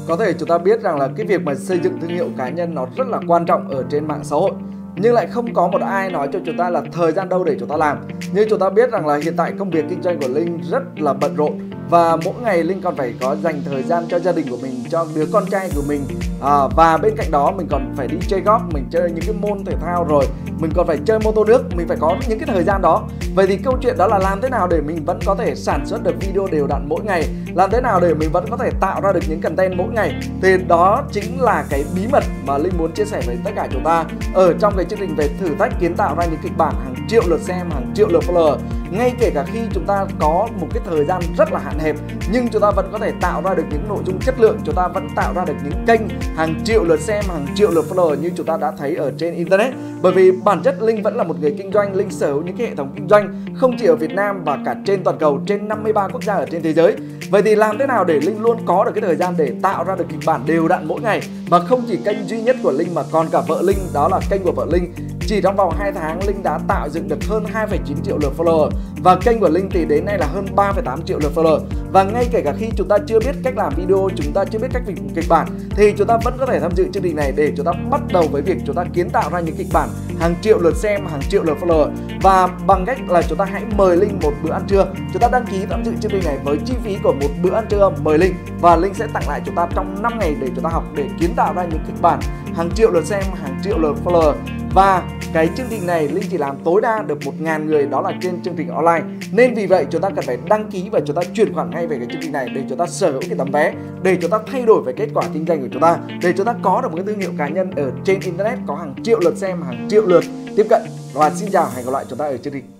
Có thể chúng ta biết rằng là cái việc mà xây dựng thương hiệu cá nhân nó rất là quan trọng ở trên mạng xã hội, nhưng lại không có một ai nói cho chúng ta là thời gian đâu để chúng ta làm. Như chúng ta biết rằng là hiện tại công việc kinh doanh của Linh rất là bận rộn, và mỗi ngày Linh còn phải có dành thời gian cho gia đình của mình, cho đứa con trai của mình, và bên cạnh đó mình còn phải đi chơi golf, mình chơi những cái môn thể thao, rồi mình còn phải chơi mô tô nước, mình phải có những cái thời gian đó. Vậy thì câu chuyện đó là làm thế nào để mình vẫn có thể sản xuất được video đều đặn mỗi ngày, làm thế nào để mình vẫn có thể tạo ra được những content mỗi ngày. Thì đó chính là cái bí mật mà Linh muốn chia sẻ với tất cả chúng ta ở trong cái chương trình về thử thách kiến tạo ra những kịch bản hàng triệu lượt xem, hàng triệu lượt follower. Ngay kể cả khi chúng ta có một cái thời gian rất là hạn hẹp, nhưng chúng ta vẫn có thể tạo ra được những nội dung chất lượng, chúng ta vẫn tạo ra được những kênh hàng triệu lượt xem, hàng triệu lượt follower như chúng ta đã thấy ở trên internet. Bởi vì bản chất Linh vẫn là một người kinh doanh, Linh sở hữu những cái hệ thống kinh doanh không chỉ ở Việt Nam và cả trên toàn cầu, trên 53 quốc gia ở trên thế giới. Vậy thì làm thế nào để Linh luôn có được cái thời gian để tạo ra được kịch bản đều đặn mỗi ngày? Mà không chỉ kênh duy nhất của Linh mà còn cả vợ Linh, đó là kênh của vợ Linh. Chỉ trong vòng 2 tháng Linh đã tạo dựng được hơn 2,9 triệu lượt follower, và kênh của Linh thì đến nay là hơn 3,8 triệu lượt follower. Và ngay kể cả khi chúng ta chưa biết cách làm video, chúng ta chưa biết cách kịch bản, thì chúng ta vẫn có thể tham dự chương trình này để chúng ta bắt đầu với việc chúng ta kiến tạo ra những kịch bản hàng triệu lượt xem, hàng triệu lượt follower. Và bằng cách là chúng ta hãy mời Linh một bữa ăn trưa. Chúng ta đăng ký tham dự chương trình này với chi phí của một bữa ăn trưa mời Linh, và Linh sẽ tặng lại chúng ta trong 5 ngày để chúng ta học để kiến tạo ra những kịch bản hàng triệu lượt xem, hàng triệu lượt follower. Và cái chương trình này Linh chỉ làm tối đa được 1.000 người, đó là trên chương trình online. Nên vì vậy chúng ta cần phải đăng ký và chúng ta chuyển khoản ngay về cái chương trình này để chúng ta sở hữu cái tấm vé, để chúng ta thay đổi về kết quả kinh doanh của chúng ta, để chúng ta có được một cái thương hiệu cá nhân ở trên internet có hàng triệu lượt xem, hàng triệu lượt tiếp cận. Và xin chào, hẹn gặp lại chúng ta ở chương trình